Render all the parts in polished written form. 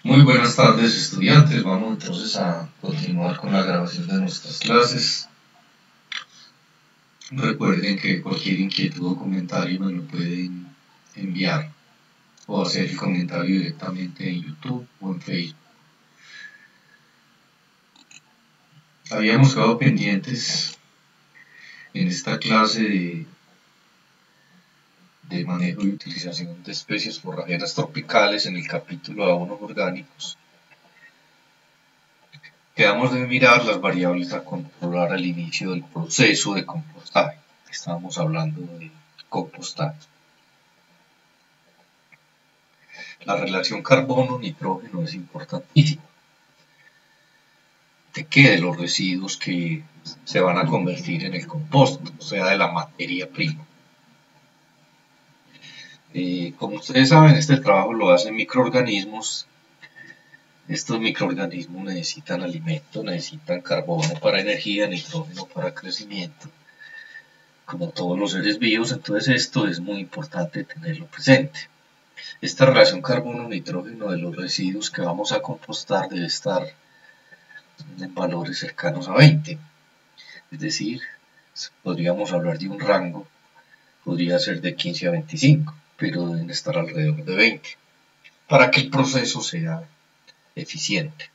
Muy buenas tardes, estudiantes. Vamos entonces a continuar con la grabación de nuestras clases. Recuerden que cualquier inquietud o comentario me lo pueden enviar o hacer el comentario directamente en YouTube o en Facebook. Habíamos quedado pendientes en esta clase de manejo y utilización de especies forrajeras tropicales en el capítulo de abonos orgánicos. Quedamos de mirar las variables a controlar al inicio del proceso de compostaje. Estábamos hablando de compostaje. La relación carbono-nitrógeno es importantísima. ¿De qué? De los residuos que se van a convertir en el compost, o sea, de la materia prima. Como ustedes saben, este trabajo lo hacen microorganismos. Estos microorganismos necesitan alimento, necesitan carbono para energía, nitrógeno para crecimiento, como todos los seres vivos. Entonces esto es muy importante tenerlo presente. Esta relación carbono-nitrógeno de los residuos que vamos a compostar debe estar en valores cercanos a 20. Es decir, podríamos hablar de un rango, podría ser de 15 a 25, pero deben estar alrededor de 20, para que el proceso sea eficiente.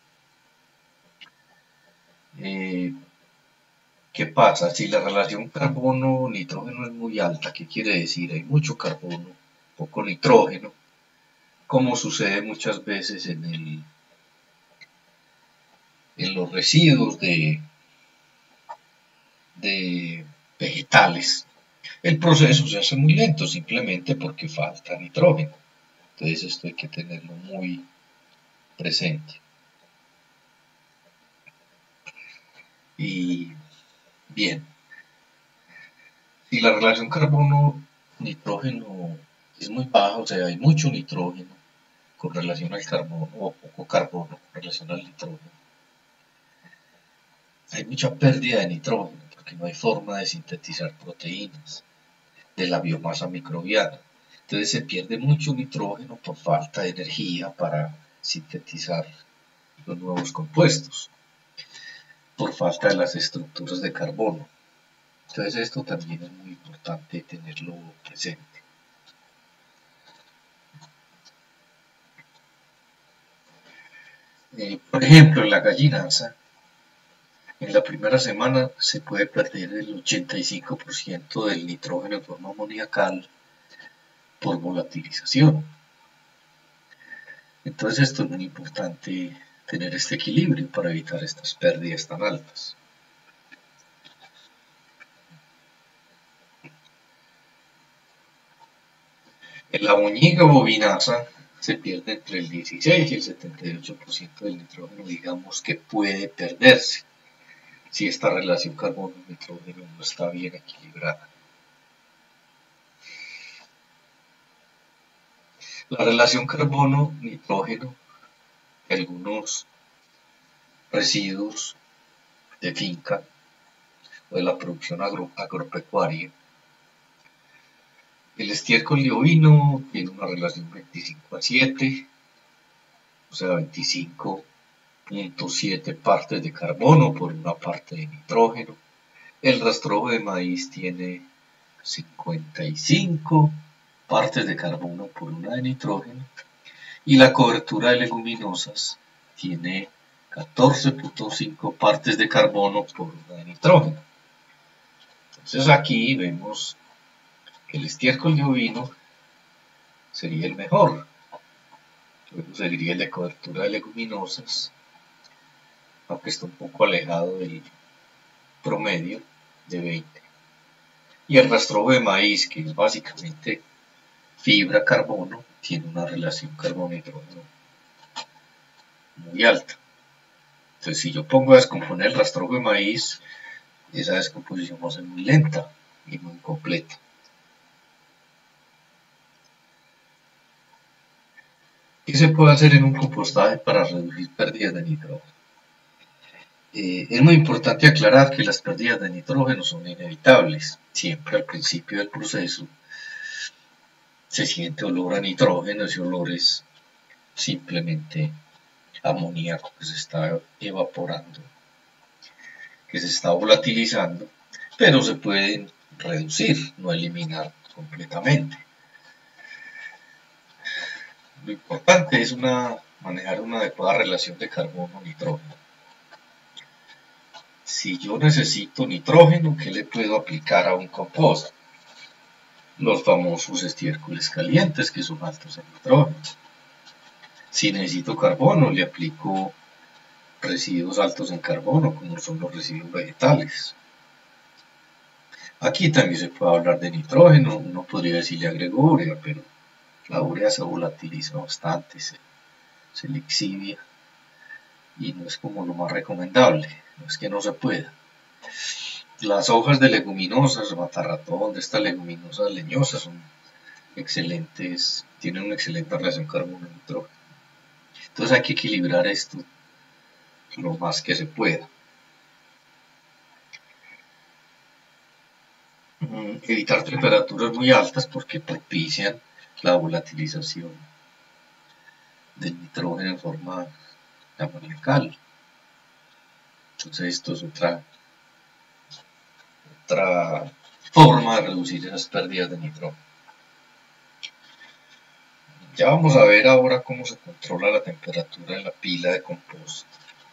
¿Qué pasa? Si la relación carbono-nitrógeno es muy alta, ¿qué quiere decir? Hay mucho carbono, poco nitrógeno, como sucede muchas veces en los residuos de vegetales. El proceso se hace muy lento simplemente porque falta nitrógeno. Entonces esto hay que tenerlo muy presente. Y bien, si la relación carbono-nitrógeno es muy baja, o sea, hay mucho nitrógeno con relación al carbono o poco carbono con relación al nitrógeno, hay mucha pérdida de nitrógeno porque no hay forma de sintetizar proteínas de la biomasa microbiana. Entonces se pierde mucho nitrógeno por falta de energía para sintetizar los nuevos compuestos, por falta de las estructuras de carbono. Entonces esto también es muy importante tenerlo presente. Por ejemplo, en la gallinaza, en la primera semana se puede perder el 85% del nitrógeno en forma amoniacal por volatilización. Entonces esto es muy importante tener este equilibrio para evitar estas pérdidas tan altas. En la boñiga bovinaza se pierde entre el 16 y el 78% del nitrógeno, digamos, que puede perderse si esta relación carbono-nitrógeno no está bien equilibrada. La relación carbono-nitrógeno de algunos residuos de finca o de la producción agropecuaria. El estiércol de ovino tiene una relación 25:7, o sea, 25.7 partes de carbono por una parte de nitrógeno. El rastrojo de maíz tiene 55 partes de carbono por una de nitrógeno. Y la cobertura de leguminosas tiene 14.5 partes de carbono por una de nitrógeno. Entonces aquí vemos que el estiércol de ovino sería el mejor. Luego seguiría el de cobertura de leguminosas, aunque está un poco alejado del promedio de 20. Y el rastrojo de maíz, que es básicamente fibra carbono, tiene una relación carbono-nitrógeno muy alta. Entonces, si yo pongo a descomponer el rastrojo de maíz, esa descomposición va a ser muy lenta y muy incompleta. ¿Qué se puede hacer en un compostaje para reducir pérdidas de nitrógeno? Es muy importante aclarar que las pérdidas de nitrógeno son inevitables. Siempre al principio del proceso se siente olor a nitrógeno, ese olor es simplemente amoníaco que se está evaporando, que se está volatilizando, pero se pueden reducir, no eliminar completamente. Lo importante es manejar una adecuada relación de carbono-nitrógeno. Si yo necesito nitrógeno, ¿qué le puedo aplicar a un compost? Los famosos estiércoles calientes, que son altos en nitrógeno. Si necesito carbono, le aplico residuos altos en carbono, como son los residuos vegetales. Aquí también se puede hablar de nitrógeno, uno podría decirle agrego urea, pero la urea se volatiliza bastante, se le exhibia y no es como lo más recomendable, no es que no se pueda. Las hojas de leguminosas, matarratón, de estas leguminosas leñosas son excelentes, tienen una excelente relación carbono-nitrógeno. Entonces hay que equilibrar esto lo más que se pueda. Evitar temperaturas muy altas porque propician la volatilización del nitrógeno en forma amoniacal. Entonces esto es otra forma de reducir esas pérdidas de nitrógeno. Ya vamos a ver ahora cómo se controla la temperatura en la pila de compost.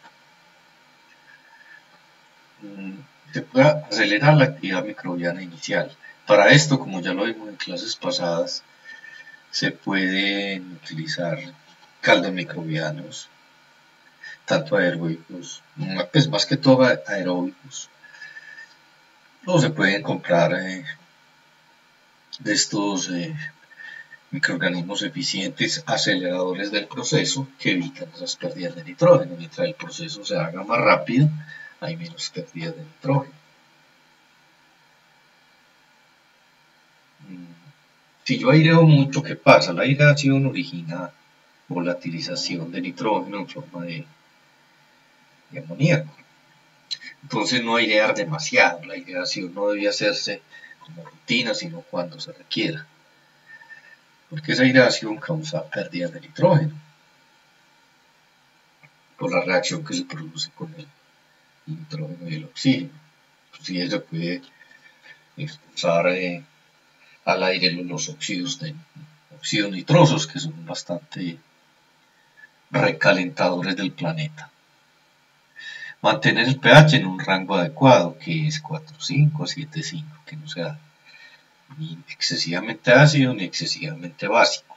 Se puede acelerar la actividad microbiana inicial. Para esto, como ya lo vimos en clases pasadas, se pueden utilizar caldos microbianos, tanto aeróbicos, pues más que todo aeróbicos, o se pueden comprar de estos microorganismos eficientes, aceleradores del proceso, que evitan esas pérdidas de nitrógeno. Mientras el proceso se haga más rápido, hay menos pérdidas de nitrógeno. Si yo aireo mucho, ¿qué pasa? La aireación origina volatilización de nitrógeno en forma de amoníaco. Entonces no airear demasiado, la aireación no debe hacerse como rutina, sino cuando se requiera, porque esa aireación causa pérdidas de nitrógeno por la reacción que se produce con el nitrógeno y el oxígeno. Si eso puede expulsar al aire los óxidos nitrosos, que son bastante recalentadores del planeta. Mantener el pH en un rango adecuado, que es 4,5 a 7,5, que no sea ni excesivamente ácido ni excesivamente básico.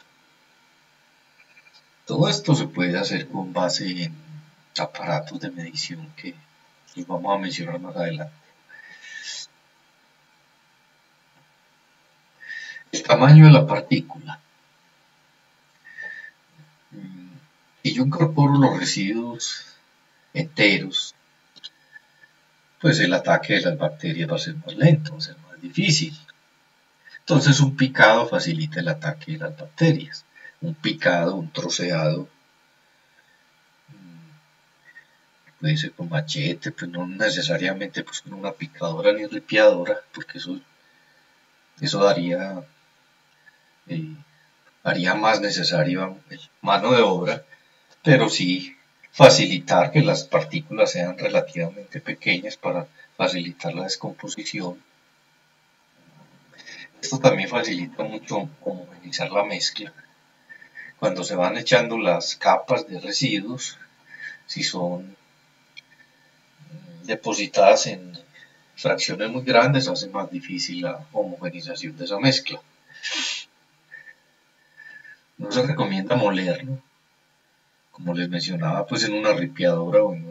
Todo esto se puede hacer con base en aparatos de medición que los vamos a mencionar más adelante. El tamaño de la partícula. Si yo incorporo los residuos enteros, pues el ataque de las bacterias va a ser más lento, va a ser más difícil. Entonces un picado facilita el ataque de las bacterias. Un picado, un troceado, puede ser con machete, pues no necesariamente pues con una picadora ni ripiadora, porque eso haría más necesaria mano de obra, pero sí facilitar que las partículas sean relativamente pequeñas para facilitar la descomposición. Esto también facilita mucho homogeneizar la mezcla. Cuando se van echando las capas de residuos, si son depositadas en fracciones muy grandes, hace más difícil la homogenización de esa mezcla. No se recomienda molerlo, como les mencionaba, pues en una ripiadora o en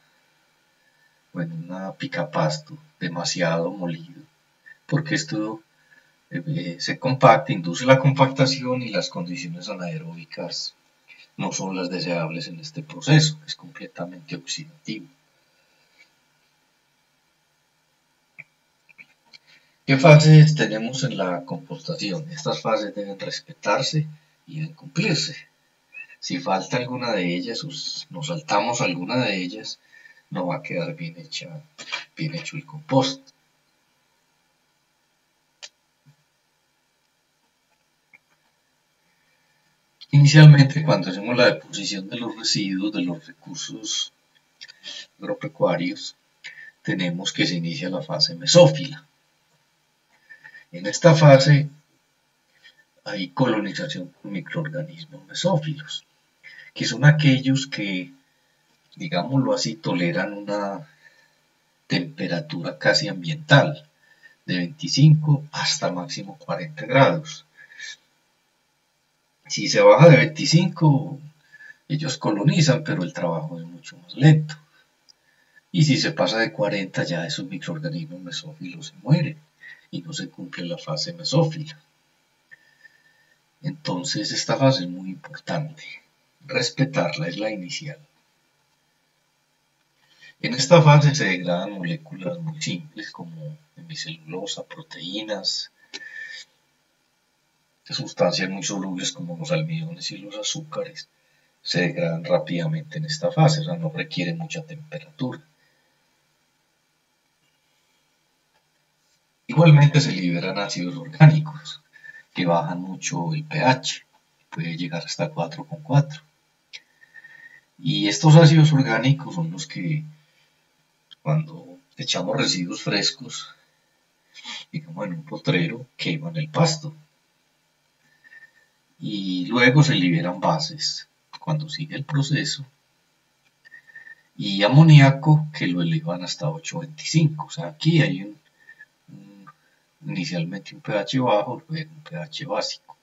una picapasto demasiado molido, porque esto se compacta, induce la compactación y las condiciones anaeróbicas no son las deseables en este proceso, es completamente oxidativo. ¿Qué fases tenemos en la compostación? Estas fases deben respetarse y deben cumplirse. Si falta alguna de ellas o nos saltamos alguna de ellas, no va a quedar bien hecho el compost. Inicialmente, cuando hacemos la deposición de los residuos de los recursos agropecuarios, tenemos que se inicia la fase mesófila. En esta fase hay colonización por microorganismos mesófilos, que son aquellos que, digámoslo así, toleran una temperatura casi ambiental, de 25 hasta máximo 40 grados. Si se baja de 25, ellos colonizan, pero el trabajo es mucho más lento. Y si se pasa de 40, ya esos microorganismos mesófilos se mueren y no se cumple la fase mesófila. Entonces, esta fase es muy importante. Respetarla es la inicial. En esta fase se degradan moléculas muy simples como hemicelulosa, proteínas, sustancias muy solubles como los almidones y los azúcares. Se degradan rápidamente en esta fase, o sea, no requiere mucha temperatura. Igualmente se liberan ácidos orgánicos que bajan mucho el pH, puede llegar hasta 4,4. Y estos ácidos orgánicos son los que cuando echamos residuos frescos, digamos en un potrero, queman el pasto. Y luego se liberan bases cuando sigue el proceso y amoníaco que lo elevan hasta 8,25. O sea, aquí hay inicialmente un pH bajo, luego un pH básico.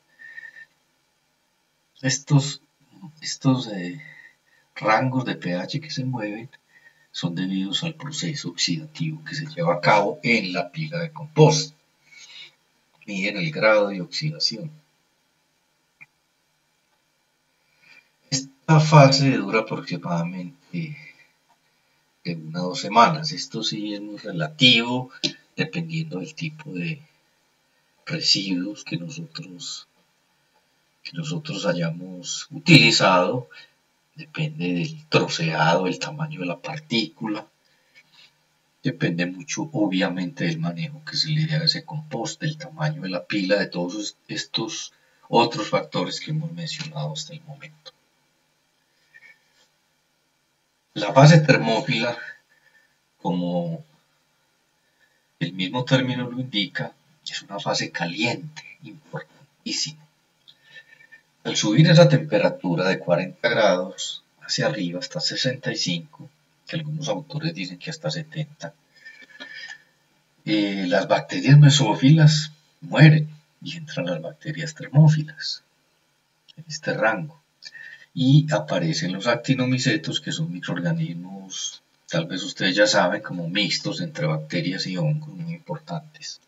Estos rangos de pH que se mueven son debidos al proceso oxidativo que se lleva a cabo en la pila de compost. Miden el grado de oxidación. Esta fase dura aproximadamente de 1 a 2 semanas. Esto sí es muy relativo, dependiendo del tipo de residuos que nosotros hayamos utilizado. Depende del troceado, el tamaño de la partícula. Depende mucho, obviamente, del manejo que se le dé a ese compost, del tamaño de la pila, de todos estos otros factores que hemos mencionado hasta el momento. La fase termófila, como el mismo término lo indica, es una fase caliente, importantísima. Al subir esa temperatura de 40 grados hacia arriba hasta 65, que algunos autores dicen que hasta 70, las bacterias mesófilas mueren y entran las bacterias termófilas en este rango. Y aparecen los actinomicetos, que son microorganismos, tal vez ustedes ya saben, como mixtos entre bacterias y hongos muy importantes.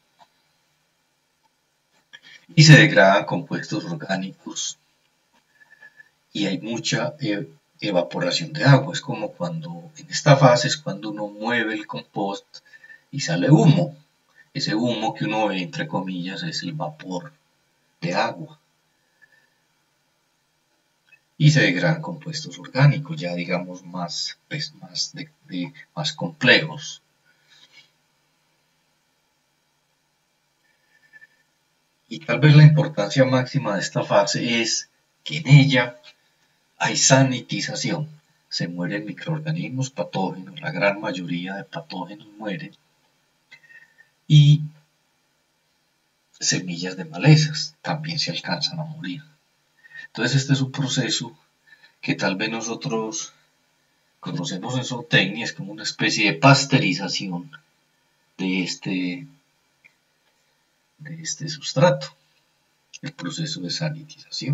Y se degradan compuestos orgánicos y hay mucha evaporación de agua. Es como cuando, en esta fase es cuando uno mueve el compost y sale humo. Ese humo que uno ve, entre comillas, es el vapor de agua. Y se degradan compuestos orgánicos, ya digamos más complejos. Y tal vez la importancia máxima de esta fase es que en ella hay sanitización. Se mueren microorganismos patógenos, la gran mayoría de patógenos mueren. Y semillas de malezas también se alcanzan a morir. Entonces este es un proceso que tal vez nosotros conocemos en zootecnia, es como una especie de pasteurización de este sustrato, el proceso de sanitización.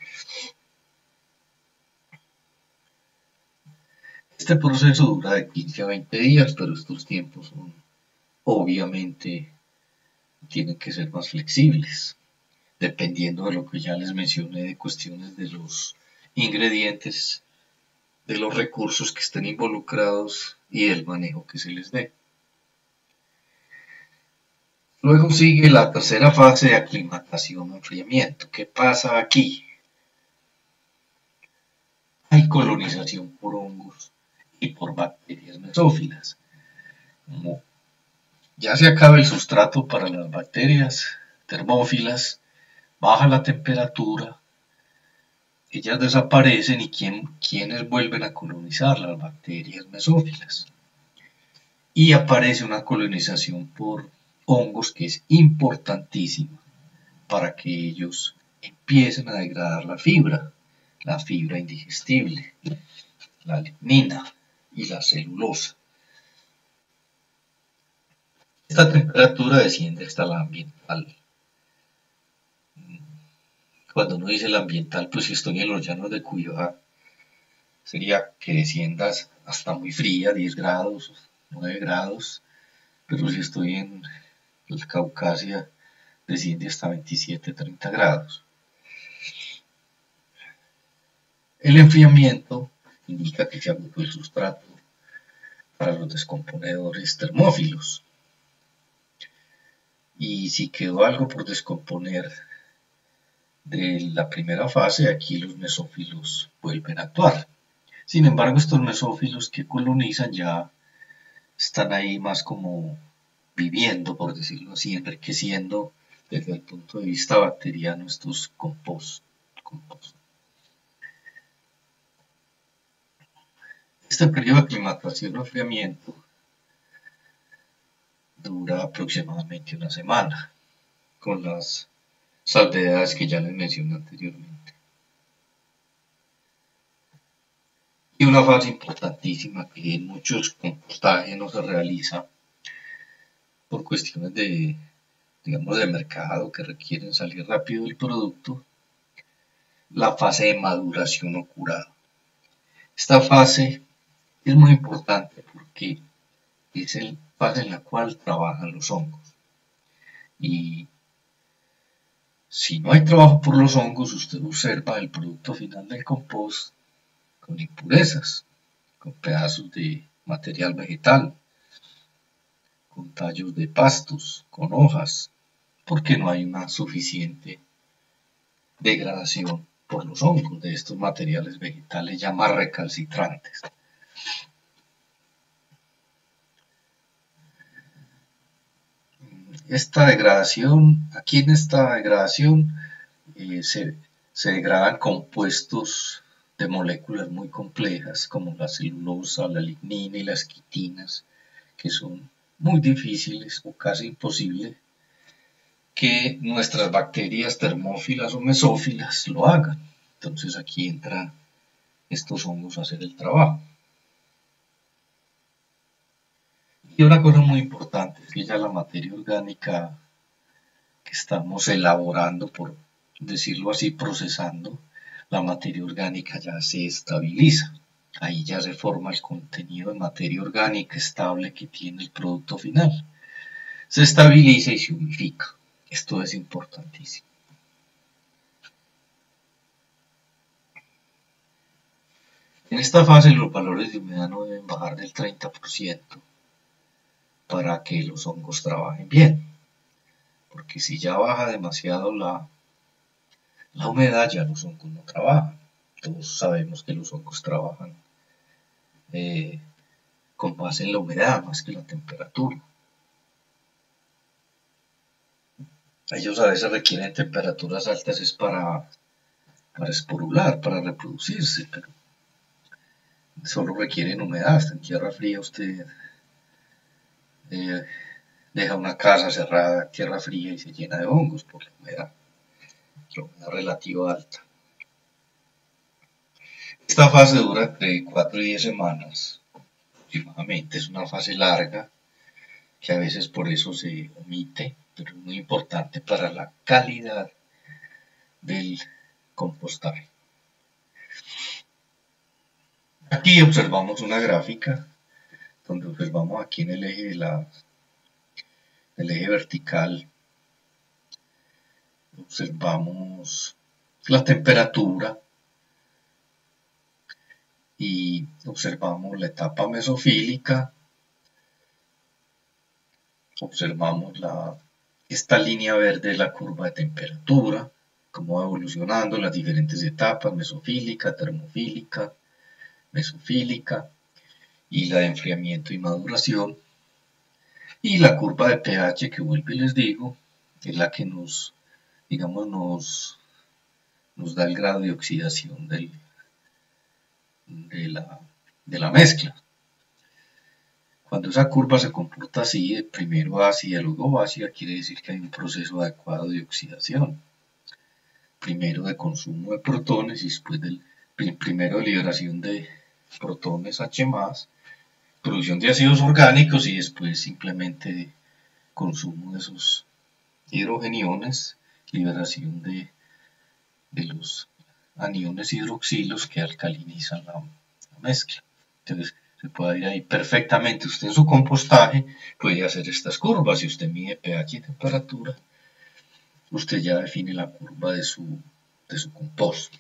Este proceso dura de 15 a 20 días, pero estos tiempos son, obviamente, tienen que ser más flexibles, dependiendo de lo que ya les mencioné de cuestiones de los ingredientes, de los recursos que estén involucrados y del manejo que se les dé. Luego sigue la tercera fase de aclimatación o enfriamiento. ¿Qué pasa aquí? Hay colonización por hongos y por bacterias mesófilas. Como ya se acaba el sustrato para las bacterias termófilas, baja la temperatura ellas desaparecen y ¿quiénes vuelven a colonizar? Las bacterias mesófilas. Y aparece una colonización por hongos que es importantísima para que ellos empiecen a degradar la fibra indigestible, la lignina y la celulosa. Esta temperatura desciende hasta la ambiental. Cuando uno dice la ambiental, pues si estoy en los llanos de Cuiabá, sería que desciendas hasta muy fría, 10 grados, 9 grados, pero si estoy en el Caucasia, desciende hasta 27, 30 grados. El enfriamiento indica que se agotó el sustrato para los descomponedores termófilos. Y si quedó algo por descomponer de la primera fase, aquí los mesófilos vuelven a actuar. Sin embargo, estos mesófilos que colonizan ya están ahí más como viviendo, por decirlo así, enriqueciendo desde el punto de vista bacteriano estos compost. Este periodo de aclimatación o enfriamiento dura aproximadamente una semana, con las salvedades que ya les mencioné anteriormente. Y una fase importantísima que en muchos compostajes no se realiza por cuestiones digamos, de mercado que requieren salir rápido del producto, la fase de maduración o curado. Esta fase es muy importante porque es la fase en la cual trabajan los hongos. Y si no hay trabajo por los hongos, usted observa el producto final del compost con impurezas, con pedazos de material vegetal, con tallos de pastos, con hojas, porque no hay una suficiente degradación por los hongos de estos materiales vegetales ya más recalcitrantes. Esta degradación, aquí en esta degradación se degradan compuestos de moléculas muy complejas como la celulosa, la lignina y las quitinas, que son muy difíciles o casi imposibles que nuestras bacterias termófilas o mesófilas lo hagan. Entonces aquí entran estos hongos a hacer el trabajo. Y una cosa muy importante es que ya la materia orgánica que estamos elaborando, por decirlo así, procesando, la materia orgánica ya se estabiliza. Ahí ya se forma el contenido de materia orgánica estable que tiene el producto final. Se estabiliza y se unifica. Esto es importantísimo. En esta fase los valores de humedad no deben bajar del 30% para que los hongos trabajen bien. Porque si ya baja demasiado la humedad, ya los hongos no trabajan. Todos sabemos que los hongos trabajan con base en la humedad más que la temperatura. Ellos a veces requieren temperaturas altas es para esporular, para reproducirse, pero solo requieren humedad. Hasta en tierra fría usted deja una casa cerrada en tierra fría y se llena de hongos por la humedad relativa alta. Esta fase dura entre 4 y 10 semanas aproximadamente. Es una fase larga que a veces por eso se omite, pero es muy importante para la calidad del compostaje. Aquí observamos una gráfica donde observamos aquí en el eje vertical, observamos la temperatura y observamos la etapa mesofílica, observamos esta línea verde, la curva de temperatura, cómo va evolucionando las diferentes etapas, mesofílica, termofílica, mesofílica, y la de enfriamiento y maduración, y la curva de pH que vuelvo y les digo, es la que nos nos da el grado de oxidación de la mezcla. Cuando esa curva se comporta así, de primero ácida y luego básica, quiere decir que hay un proceso adecuado de oxidación. Primero de consumo de protones y después primero de liberación de protones H+, producción de ácidos orgánicos y después simplemente de consumo de esos hidrogeniones, liberación de los aniones hidroxilos que alcalinizan la mezcla. Entonces se puede ir ahí perfectamente. Usted en su compostaje puede hacer estas curvas. Si usted mide pH y temperatura, usted ya define la curva de su compost.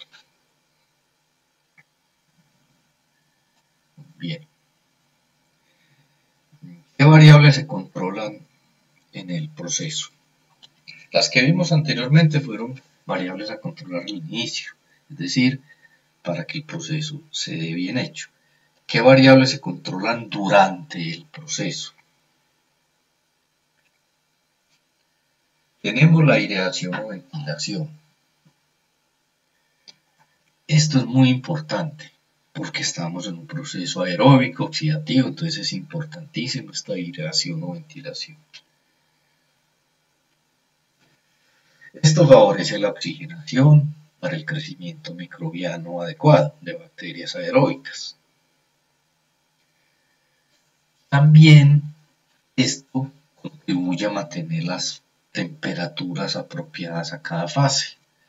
Bien. ¿Qué variables se controlan en el proceso? Las que vimos anteriormente fueron variables a controlar al inicio, es decir, para que el proceso se dé bien hecho. ¿Qué variables se controlan durante el proceso? Tenemos la aireación o ventilación. Esto es muy importante porque estamos en un proceso aeróbico, oxidativo, entonces es importantísimo esta aireación o ventilación. Esto favorece la oxigenación para el crecimiento microbiano adecuado de bacterias aeróbicas. También esto contribuye a mantener las temperaturas apropiadas a cada fase.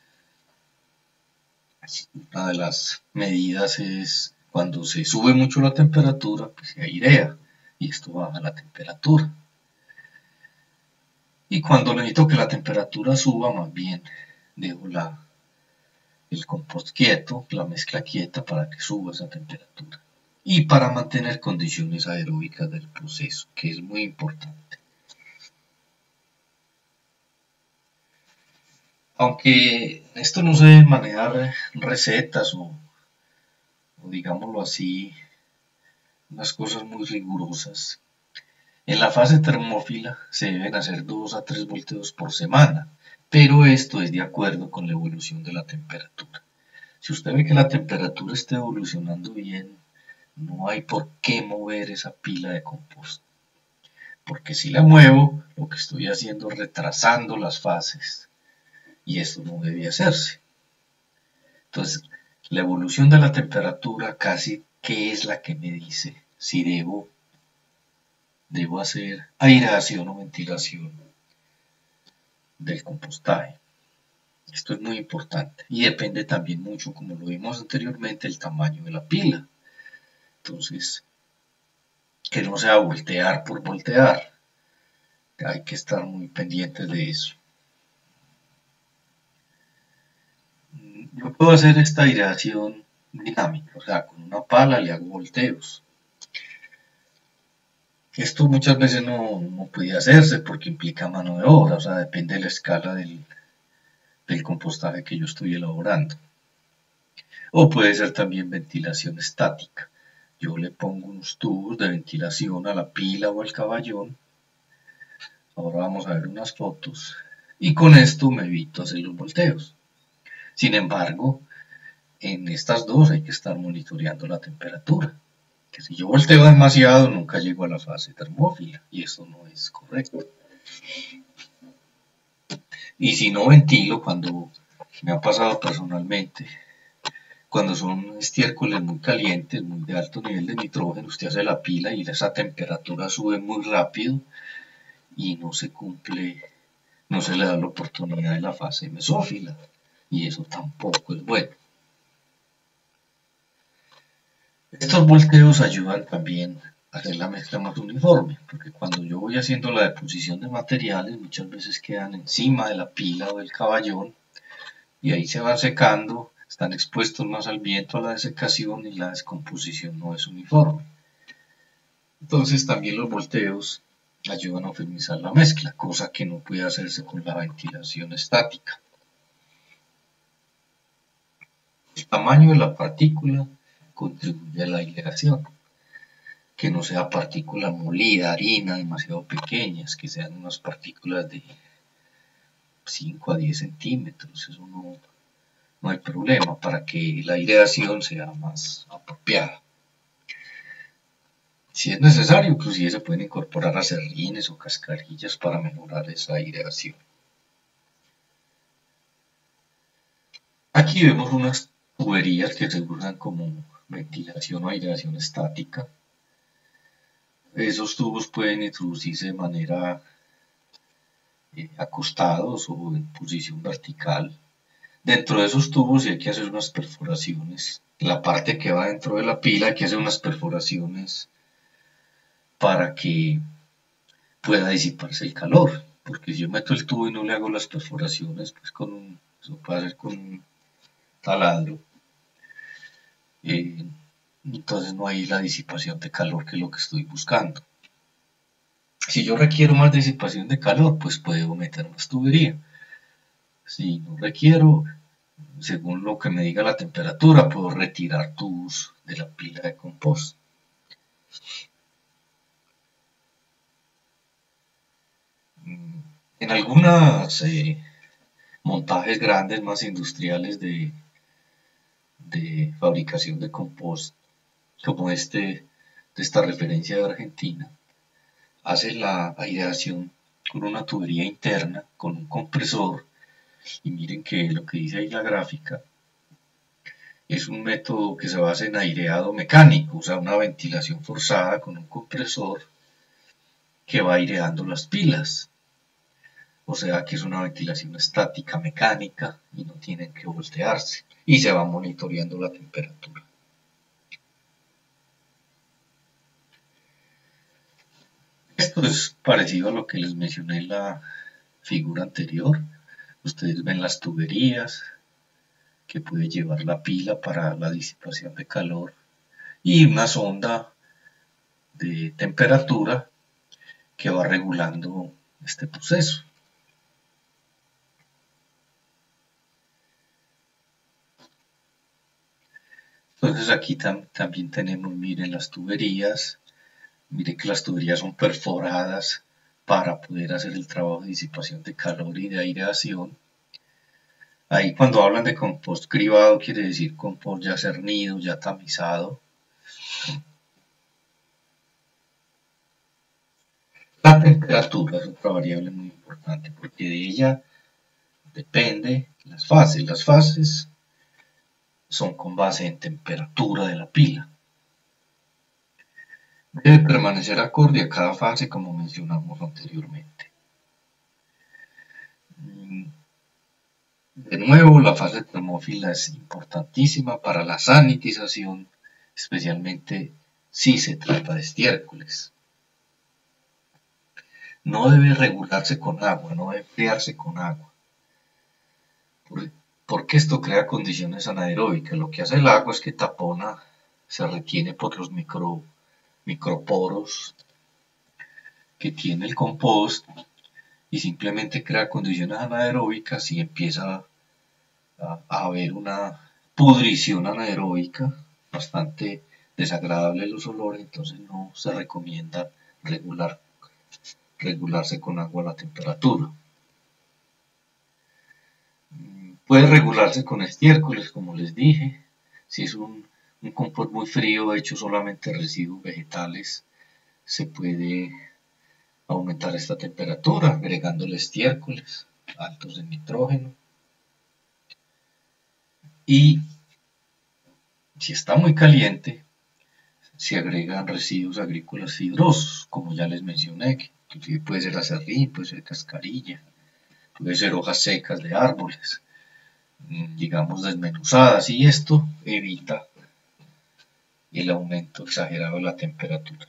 Una de las medidas es cuando se sube mucho la temperatura, pues se airea y esto baja la temperatura. Y cuando necesito que la temperatura suba, más bien dejo el compost quieto, la mezcla quieta para que suba esa temperatura. Y para mantener condiciones aeróbicas del proceso, que es muy importante. Aunque esto no se debe manejar recetas o digámoslo así, unas cosas muy rigurosas. En la fase termófila se deben hacer 2 a 3 volteos por semana, pero esto es de acuerdo con la evolución de la temperatura. Si usted ve que la temperatura está evolucionando bien, no hay por qué mover esa pila de compost. Porque si la muevo, lo que estoy haciendo es retrasando las fases. Y esto no debe hacerse. Entonces, la evolución de la temperatura casi que es la que me dice si debo hacer aireación o ventilación del compostaje. Esto es muy importante y depende también mucho, como lo vimos anteriormente, el tamaño de la pila. Entonces, que no sea voltear por voltear. Hay que estar muy pendientes de eso. Yo puedo hacer esta aireación dinámica, o sea, con una pala le hago volteos. Esto muchas veces no puede hacerse porque implica mano de obra, o sea, depende de la escala del compostaje que yo estoy elaborando. O puede ser también ventilación estática. Yo le pongo unos tubos de ventilación a la pila o al caballón. Ahora vamos a ver unas fotos. Y con esto me evito hacer los volteos. Sin embargo, en estas dos hay que estar monitoreando la temperatura. Que si yo volteo demasiado, nunca llego a la fase termófila. Y eso no es correcto. Y si no ventilo, cuando me ha pasado personalmente, cuando son estiércoles muy calientes, muy de alto nivel de nitrógeno, usted hace la pila y esa temperatura sube muy rápido y no se cumple, no se le da la oportunidad de la fase mesófila. Y eso tampoco es bueno. Estos volteos ayudan también a hacer la mezcla más uniforme, porque cuando yo voy haciendo la deposición de materiales, muchas veces quedan encima de la pila o del caballón y ahí se van secando, están expuestos más al viento, a la desecación y la descomposición no es uniforme. Entonces también los volteos ayudan a optimizar la mezcla, cosa que no puede hacerse con la ventilación estática. El tamaño de la partícula contribuye a la aireación. Que no sea partícula molida, harina, demasiado pequeñas, que sean unas partículas de 5 a 10 centímetros. Eso no hay problema para que la aireación sea más apropiada. Si es necesario, inclusive se pueden incorporar aserrínes o cascarillas para mejorar esa aireación. Aquí vemos unas tuberías que se usan como ventilación o aireación estática. Esos tubos pueden introducirse de manera acostados o en posición vertical. Dentro de esos tubos hay que hacer unas perforaciones. En la parte que va dentro de la pila hay que hacer unas perforaciones para que pueda disiparse el calor. Porque si yo meto el tubo y no le hago las perforaciones, pues eso puede hacer con un taladro. Entonces no hay la disipación de calor que es lo que estoy buscando. Si yo requiero más disipación de calor, pues puedo meter más tubería. Si no requiero, según lo que me diga la temperatura, puedo retirar tubos de la pila de compost. En algunos montajes grandes, más industriales de fabricación de compost, como de esta referencia de Argentina, hace la aireación con una tubería interna, con un compresor, y miren que lo que dice ahí la gráfica es un método que se basa en aireado mecánico, o sea, una ventilación forzada con un compresor que va aireando las pilas. O sea que es una ventilación estática mecánica y no tienen que voltearse y se va monitoreando la temperatura. Esto es parecido a lo que les mencioné en la figura anterior. Ustedes ven las tuberías que puede llevar la pila para la disipación de calor y una sonda de temperatura que va regulando este proceso. Entonces aquí también tenemos, miren las tuberías, miren que las tuberías son perforadas para poder hacer el trabajo de disipación de calor y de aireación. Ahí cuando hablan de compost cribado quiere decir compost ya cernido, ya tamizado. La temperatura es otra variable muy importante porque de ella depende las fases. Las fases son con base en temperatura de la pila. Debe permanecer acorde a cada fase como mencionamos anteriormente. De nuevo, la fase termófila es importantísima para la sanitización, especialmente si se trata de estiércoles. No debe regularse con agua, no debe enfriarse con agua, porque esto crea condiciones anaeróbicas. Lo que hace el agua es que tapona, se retiene por los microporos que tiene el compost y simplemente crea condiciones anaeróbicas y empieza a haber una pudrición anaeróbica bastante desagradable los olores, entonces no se recomienda regularse con agua a la temperatura. Puede regularse con estiércoles, como les dije, si es un compost muy frío hecho solamente de residuos vegetales, se puede aumentar esta temperatura agregándole estiércoles altos en nitrógeno. Y si está muy caliente, se agregan residuos agrícolas fibrosos, como ya les mencioné, que puede ser acerrín, puede ser cascarilla, puede ser hojas secas de árboles, digamos desmenuzadas, y esto evita el aumento exagerado de la temperatura.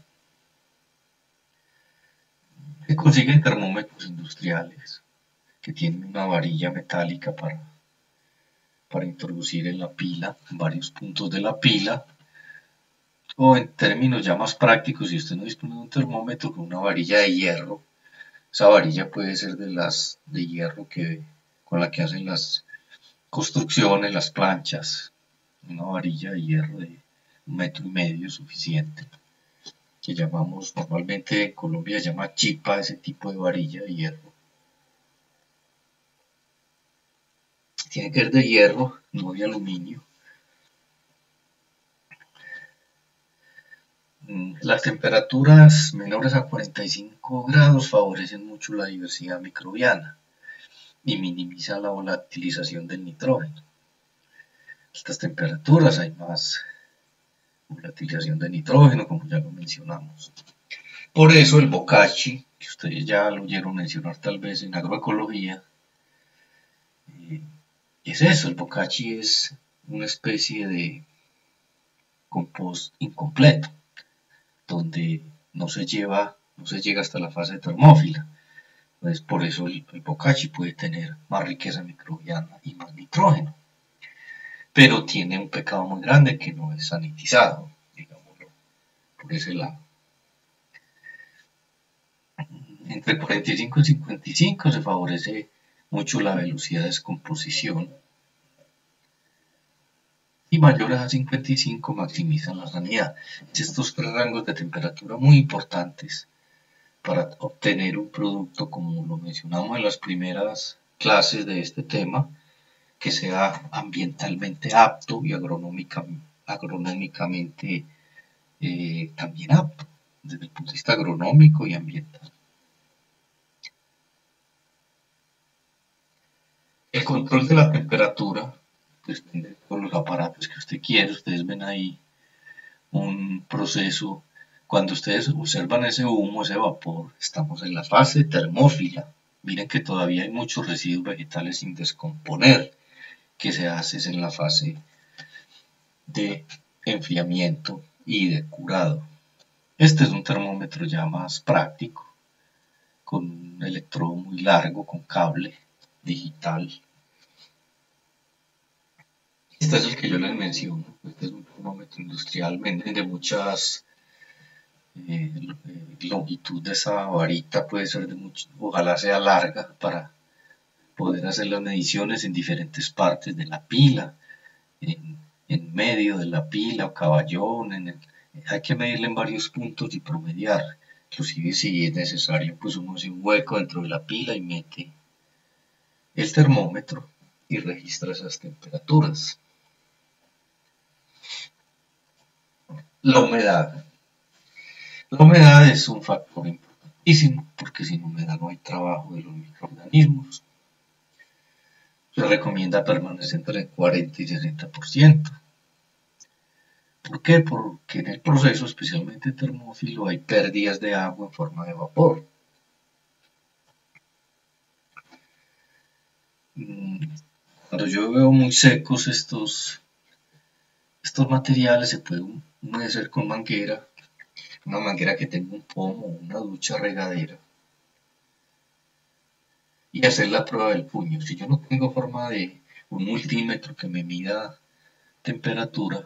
Se consiguen termómetros industriales que tienen una varilla metálica para introducir en la pila, en varios puntos de la pila, o en términos ya más prácticos, si usted no dispone de un termómetro, con una varilla de hierro. Esa varilla puede ser de las de hierro con la que hacen las construcciones, las planchas. Una varilla de hierro de 1,5 metros es suficiente. Que llamamos, normalmente en Colombia se llama chipa, ese tipo de varilla de hierro. tiene que ser de hierro, no de aluminio. Las temperaturas menores a 45 grados favorecen mucho la diversidad microbiana y minimizan la volatilización del nitrógeno. A estas temperaturas hay más volatilización de nitrógeno, como ya lo mencionamos. Por eso el bokashi, que ustedes ya lo oyeron mencionar tal vez en agroecología, es eso, el bokashi es una especie de compost incompleto, donde no se llega hasta la fase termófila. Entonces, por eso el bokashi puede tener más riqueza microbiana y más nitrógeno. Pero tiene un pecado muy grande que no es sanitizado, digámoslo, por ese lado. Entre 45 y 55 se favorece mucho la velocidad de descomposición y mayores a 55 maximizan la sanidad. Estos tres rangos de temperatura muy importantes para obtener un producto, como lo mencionamos en las primeras clases de este tema, que sea ambientalmente apto y agronómicamente también apto, desde el punto de vista agronómico y ambiental. El control de la temperatura depende con los aparatos que usted quiere. Ustedes ven ahí un proceso. Cuando ustedes observan ese humo, ese vapor, estamos en la fase termófila. Miren que todavía hay muchos residuos vegetales sin descomponer, que se hace en la fase de enfriamiento y de curado. Este es un termómetro ya más práctico, con un electrodo muy largo, con cable digital. Este es el que yo les menciono. Este es un termómetro industrial, venden de muchas longitud de esa varita, puede ser de mucho, ojalá sea larga para poder hacer las mediciones en diferentes partes de la pila, en medio de la pila o caballón, hay que medirle en varios puntos y promediar. Inclusive si es necesario, pues uno hace un hueco dentro de la pila y mete el termómetro y registra esas temperaturas. La humedad. La humedad es un factor importantísimo porque sin humedad no hay trabajo de los microorganismos. Se recomienda permanecer entre el 40 y 60%. ¿Por qué? Porque en el proceso, especialmente termófilo, hay pérdidas de agua en forma de vapor. Cuando yo veo muy secos estos materiales, se puede humedecer con manguera, una manguera que tenga un pomo, una ducha regadera, y hacer la prueba del puño. Si yo no tengo forma de un multímetro que me mida temperatura,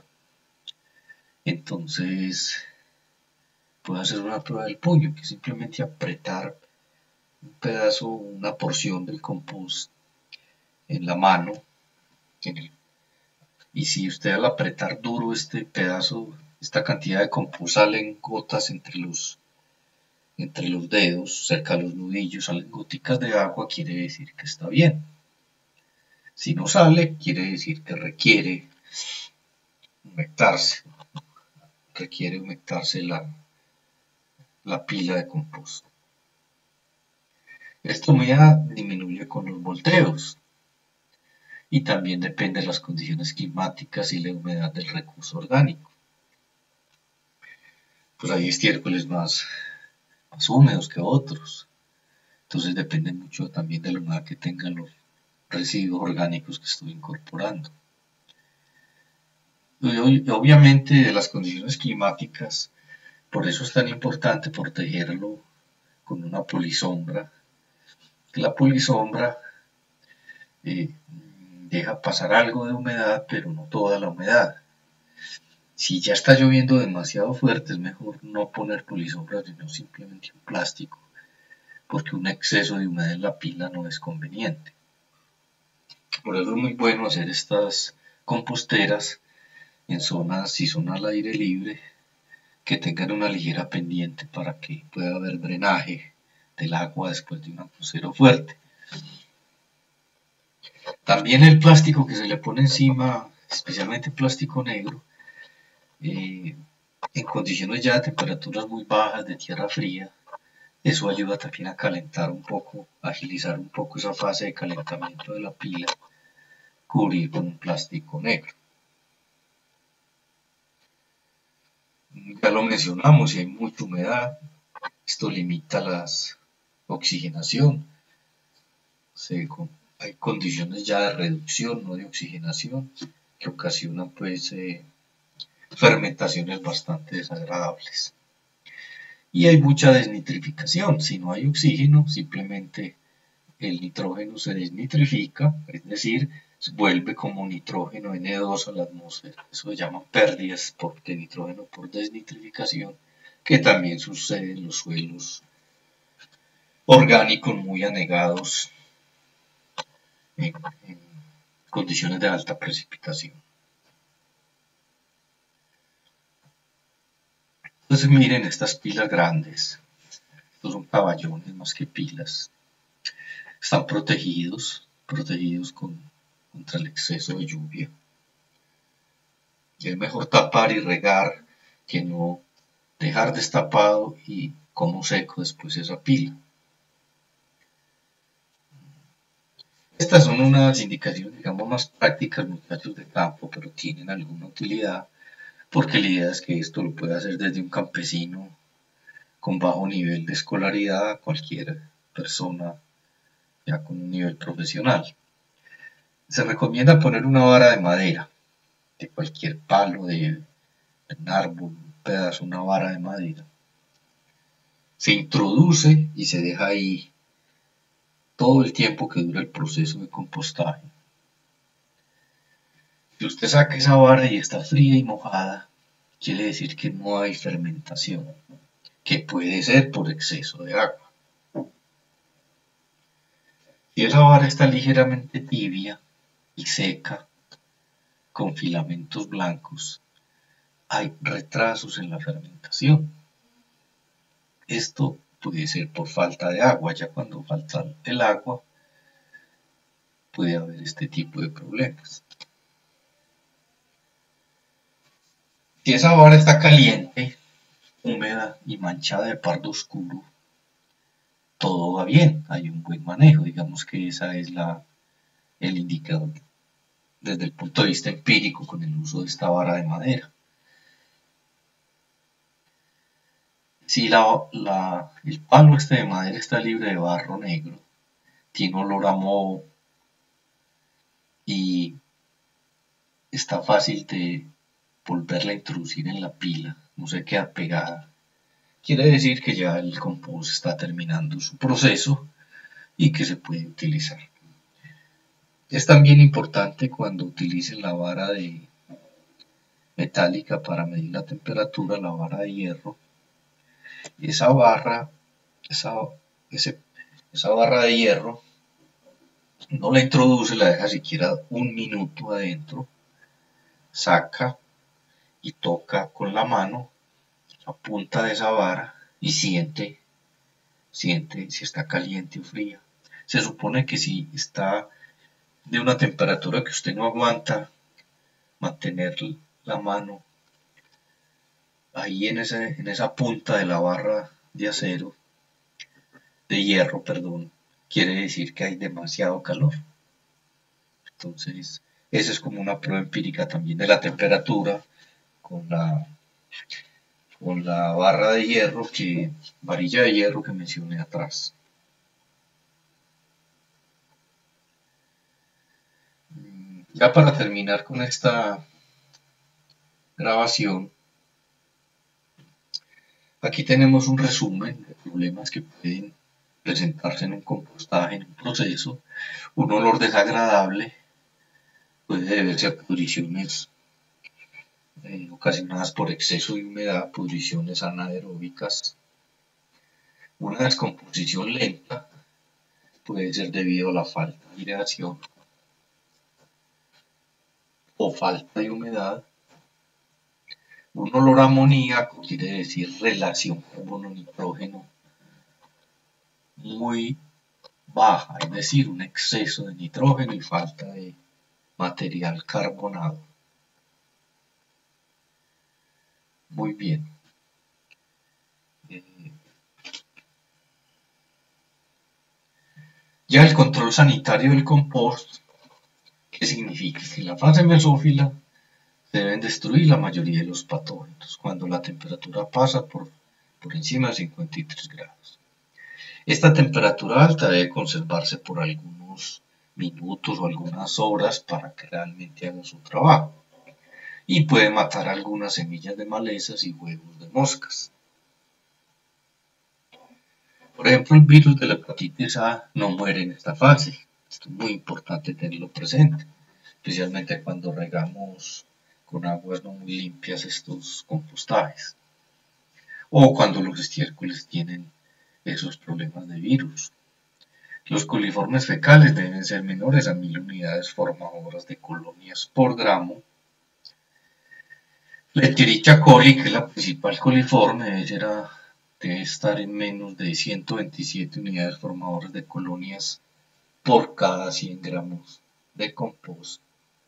entonces puedo hacer una prueba del puño, que es simplemente apretar un pedazo, una porción del compost en la mano, y si usted al apretar duro este pedazo, esta cantidad de compost sale en gotas entre los dedos, cerca de los nudillos, salen goticas de agua, quiere decir que está bien. Si no sale, quiere decir que requiere humectarse la pila de compost. Esta humedad disminuye con los volteos y también depende de las condiciones climáticas y la humedad del recurso orgánico. Pues hay estiércoles más húmedos que otros, entonces depende mucho también de la humedad que tengan los residuos orgánicos que estoy incorporando. Y obviamente de las condiciones climáticas, por eso es tan importante protegerlo con una polisombra. La polisombra deja pasar algo de humedad, pero no toda la humedad. Si ya está lloviendo demasiado fuerte, es mejor no poner polisombra, sino simplemente un plástico, porque un exceso de humedad en la pila no es conveniente. Por eso es muy bueno hacer estas composteras en zonas, si son al aire libre, que tengan una ligera pendiente para que pueda haber drenaje del agua después de un aguacero fuerte. También el plástico que se le pone encima, especialmente plástico negro, en condiciones ya de temperaturas muy bajas, de tierra fría, eso ayuda también a calentar un poco, agilizar un poco esa fase de calentamiento de la pila, cubrir con un plástico negro. Ya lo mencionamos, si hay mucha humedad, esto limita la oxigenación. Hay condiciones ya de reducción, no de oxigenación, que ocasionan pues fermentaciones bastante desagradables. Y hay mucha desnitrificación. Si no hay oxígeno, simplemente el nitrógeno se desnitrifica, es decir, vuelve como nitrógeno N2 a la atmósfera. Eso se llama pérdidas de nitrógeno por desnitrificación, que también sucede en los suelos orgánicos muy anegados en condiciones de alta precipitación. Entonces miren estas pilas grandes, estos son caballones más que pilas, están protegidos contra el exceso de lluvia. Y es mejor tapar y regar que no dejar destapado y como seco después esa pila. Estas son unas indicaciones, digamos, más prácticas, muchachos de campo, pero tienen alguna utilidad, porque la idea es que esto lo puede hacer desde un campesino con bajo nivel de escolaridad a cualquier persona ya con un nivel profesional. Se recomienda poner una vara de madera, de cualquier palo, de un árbol, un pedazo, una vara de madera. Se introduce y se deja ahí todo el tiempo que dura el proceso de compostaje. Si usted saca esa vara y está fría y mojada, quiere decir que no hay fermentación, que puede ser por exceso de agua. Si esa vara está ligeramente tibia y seca, con filamentos blancos, hay retrasos en la fermentación. Esto puede ser por falta de agua, ya cuando falta el agua puede haber este tipo de problemas. Si esa vara está caliente, húmeda y manchada de pardo oscuro, todo va bien, hay un buen manejo, digamos que esa es el indicador desde el punto de vista empírico con el uso de esta vara de madera. Si el palo este de madera está libre de barro negro, tiene olor a moho y está fácil de volverla a introducir en la pila, no se queda pegada, quiere decir que ya el compost está terminando su proceso y que se puede utilizar. Es también importante cuando utilicen la vara metálica para medir la temperatura, la vara de hierro, esa barra de hierro no la introduce, la deja siquiera un minuto adentro, saca y toca con la mano la punta de esa vara y siente si está caliente o fría. Se supone que si está de una temperatura que usted no aguanta, mantener la mano ahí en esa punta de la barra de acero, de hierro, perdón, quiere decir que hay demasiado calor. Entonces, esa es como una prueba empírica también de la temperatura con la barra de hierro, varilla de hierro que mencioné atrás. Ya para terminar con esta grabación, aquí tenemos un resumen de problemas que pueden presentarse en un compostaje, en un proceso. Un olor desagradable puede deberse a pudriciones ocasionadas por exceso de humedad, pudriciones anaeróbicas. Una descomposición lenta puede ser debido a la falta de aireación o falta de humedad. Un olor amoníaco quiere decir relación carbono-nitrógeno muy baja, es decir, un exceso de nitrógeno y falta de material carbonado. Muy bien. Ya el control sanitario del compost, ¿qué significa? Que en la fase mesófila se deben destruir la mayoría de los patógenos cuando la temperatura pasa por encima de 53 grados. Esta temperatura alta debe conservarse por algunos minutos o algunas horas para que realmente haga su trabajo. Y puede matar algunas semillas de malezas y huevos de moscas. Por ejemplo, el virus de la hepatitis A no muere en esta fase. Esto es muy importante tenerlo presente, especialmente cuando regamos con aguas no muy limpias estos compostajes o cuando los estiércoles tienen esos problemas de virus. Los coliformes fecales deben ser menores a 1000 unidades formadoras de colonias por gramo. La Escherichia coli, que es la principal coliforme, debe estar en menos de 127 unidades formadoras de colonias por cada 100 gramos de compost.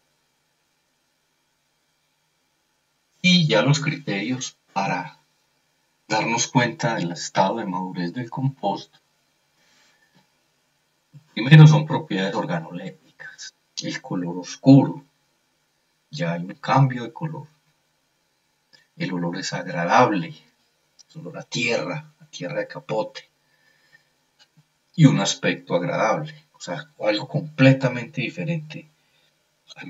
Y ya los criterios para darnos cuenta del estado de madurez del compost, primero son propiedades organolépticas, el color oscuro, ya hay un cambio de color, el olor es agradable, es olor a tierra de capote, y un aspecto agradable, o sea, algo completamente diferente a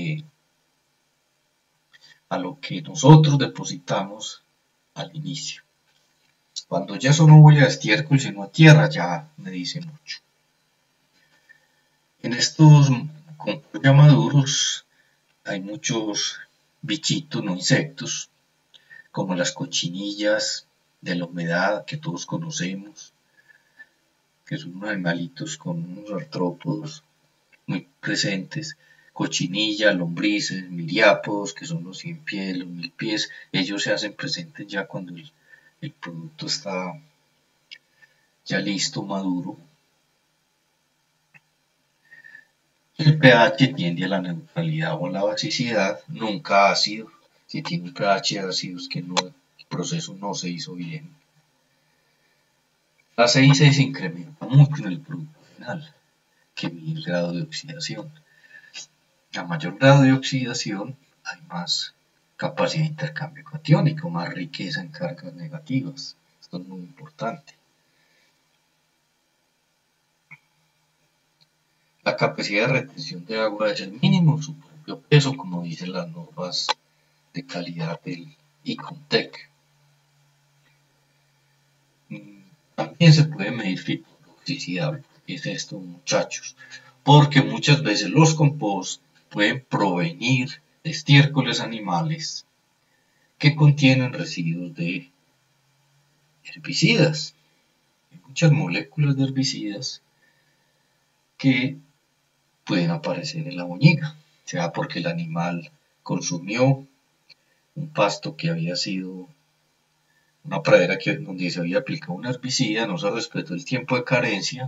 lo que nosotros depositamos al inicio. Cuando ya eso no huele a estiércol sino a tierra, ya me dice mucho. En estos compostos ya maduros hay muchos bichitos, no insectos, como las cochinillas de la humedad que todos conocemos, que son unos animalitos con unos artrópodos muy presentes, cochinilla, lombrices, miriápodos, que son los 100 pies, los 1000 pies, ellos se hacen presentes ya cuando el producto está ya listo, maduro. El pH tiende a la neutralidad o a la basicidad, nunca ácido. Si tiene un pH ácido es que el proceso no se hizo bien. La CIC se incrementa mucho en el producto final, que mide el grado de oxidación. A mayor grado de oxidación hay más capacidad de intercambio catiónico, más riqueza en cargas negativas. Esto es muy importante. La capacidad de retención de agua es el mínimo, su propio peso, como dicen las normas de calidad del ICONTEC. También se puede medir fitotoxicidad. ¿Qué es esto, muchachos? Porque muchas veces los compost pueden provenir de estiércoles animales que contienen residuos de herbicidas. Hay muchas moléculas de herbicidas que pueden aparecer en la boñiga, sea porque el animal consumió un pasto que había sido una pradera donde se había aplicado un herbicida, no se respetó el tiempo de carencia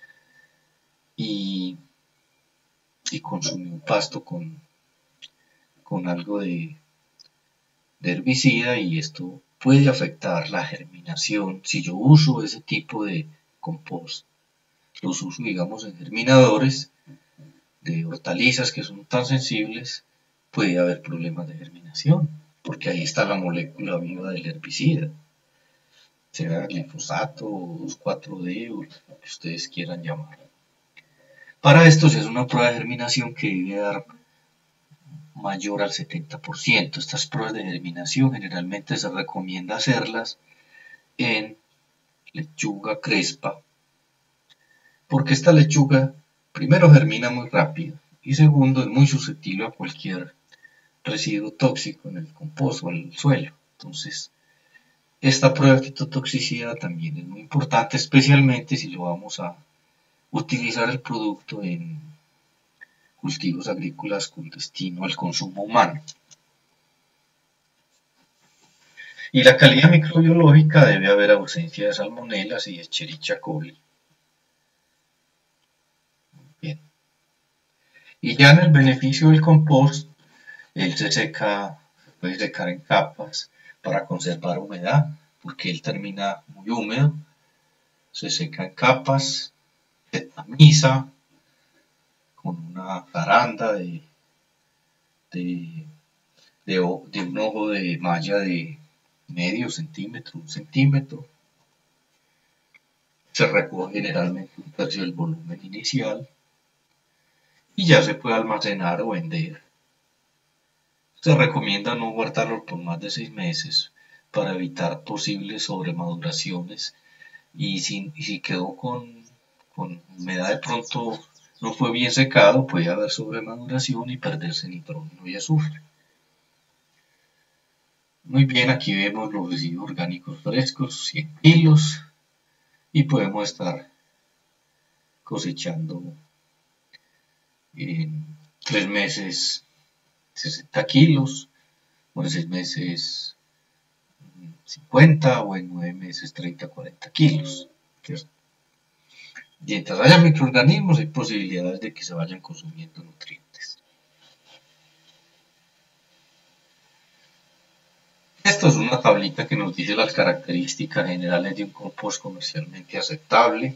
y consumió un pasto con algo de herbicida y esto puede afectar la germinación. Si yo uso ese tipo de compost, los uso digamos en germinadores de hortalizas que son tan sensibles, puede haber problemas de germinación, porque ahí está la molécula viva del herbicida, sea glifosato, 2,4-D o lo que ustedes quieran llamar. Para esto se hace una prueba de germinación que debe dar mayor al 70%. Estas pruebas de germinación generalmente se recomienda hacerlas en lechuga crespa, porque esta lechuga primero germina muy rápido y segundo es muy susceptible a cualquier residuo tóxico en el compost o en el suelo. Entonces, esta prueba de fitotoxicidad también es muy importante, especialmente si lo vamos a utilizar el producto en cultivos agrícolas con destino al consumo humano. Y la calidad microbiológica debe haber ausencia de salmonelas y Escherichia coli. Y ya en el beneficio del compost, él se puede secar en capas para conservar humedad, porque él termina muy húmedo, se seca en capas, se tamiza con una zaranda de, de un ojo de malla de medio centímetro, un centímetro. Se recoge generalmente un tercio del volumen inicial y ya se puede almacenar o vender. Se recomienda no guardarlo por más de 6 meses para evitar posibles sobremaduraciones y si quedó con humedad de pronto no fue bien secado, puede haber sobremaduración y perderse nitrógeno y azufre. Muy bien, aquí vemos los residuos orgánicos frescos, 100 kilos, y podemos estar cosechando en 3 meses 60 kilos, o en 6 meses 50 o en 9 meses 30-40 kilos. Mientras haya microorganismos hay posibilidades de que se vayan consumiendo nutrientes. Esto es una tablita que nos dice las características generales de un compost comercialmente aceptable.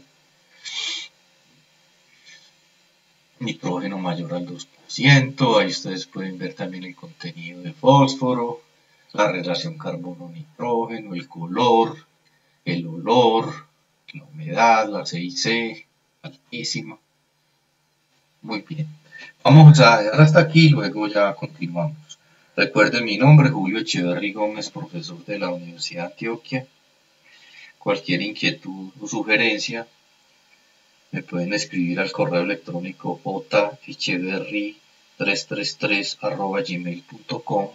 Nitrógeno mayor al 2%, ahí ustedes pueden ver también el contenido de fósforo, la relación carbono-nitrógeno, el color, el olor, la humedad, la CIC, altísima. Muy bien. Vamos a dejar hasta aquí y luego ya continuamos. Recuerden mi nombre, Julio Echeverry Gómez, profesor de la Universidad de Antioquia. Cualquier inquietud o sugerencia me pueden escribir al correo electrónico jecheverry333@gmail.com.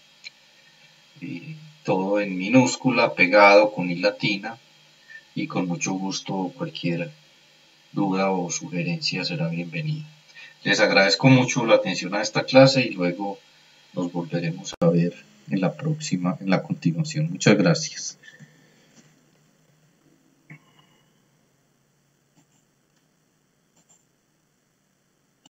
Todo en minúscula, pegado con i latina, y con mucho gusto cualquier duda o sugerencia será bienvenida. Les agradezco mucho la atención a esta clase y luego nos volveremos a ver en la próxima, en la continuación. Muchas gracias.